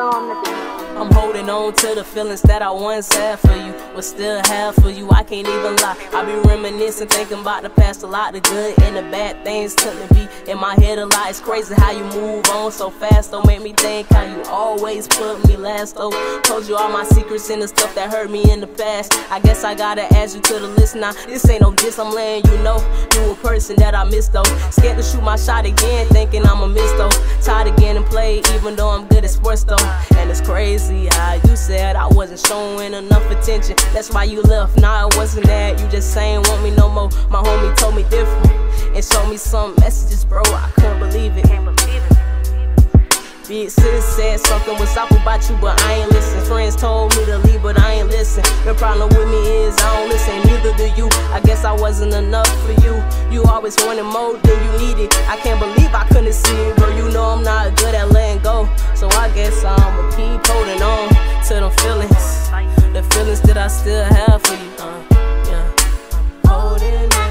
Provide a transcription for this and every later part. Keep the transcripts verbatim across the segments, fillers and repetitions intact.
on the beat. I'm holding on to the feelings that I once had for you, but still have for you. I can't even lie. I be reminiscing, thinking about the past a lot. The good and the bad things tend to be in my head a lot. It's crazy how you move on so fast. Don't make me think how you always put me last. Oh, told you all my secrets and the stuff that hurt me in the past. I guess I gotta add you to the list now. This ain't no diss, I'm letting you know you a person that I miss though. Scared to shoot my shot again, thinking I'm a miss though. Tired again and play, even though I'm good at sports though. And it's crazy how you said I wasn't showing enough attention. That's why you left. Nah, it wasn't that. You just saying want me no more. My homie told me different and showed me some messages, bro. I couldn't believe it. Can't believe it. Big sis said something was up about you, but I ain't listen. Friends told me to leave, but I ain't listen. The problem with me is I don't listen, neither do you. I guess I wasn't enough for you. You always wanted more than you needed. I can't believe I couldn't see it, bro. You know I'm not good at letting go, so I guess I'ma keep holding on to them feelings, the feelings that I still have for you. Uh, yeah, I'm holding on.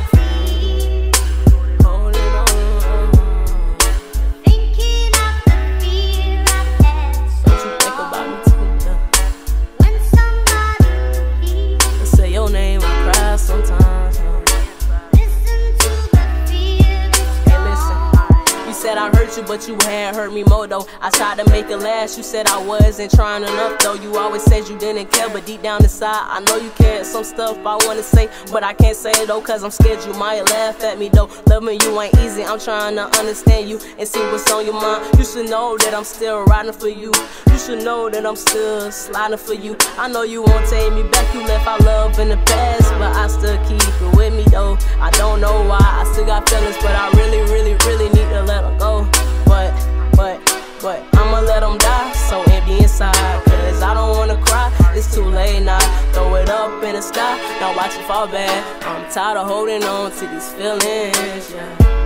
Said I hurt you, but you had hurt me more though. I tried to make it last, you said I wasn't trying enough though. You always said you didn't care, but deep down inside I know you cared. Some stuff I wanna say, but I can't say it though, cause I'm scared you might laugh at me though. Loving you ain't easy, I'm trying to understand you and see what's on your mind. You should know that I'm still riding for you. You should know that I'm still sliding for you. I know you won't take me back, you left our love in the past, but I still keep it with me though. I don't know why, I still got feelings, but I really, really, really need to let them go. But, but, but I'ma let them die, so empty inside. Cause I don't wanna cry, it's too late now. Throw it up in the sky, now watch it fall back. I'm tired of holding on to these feelings, yeah.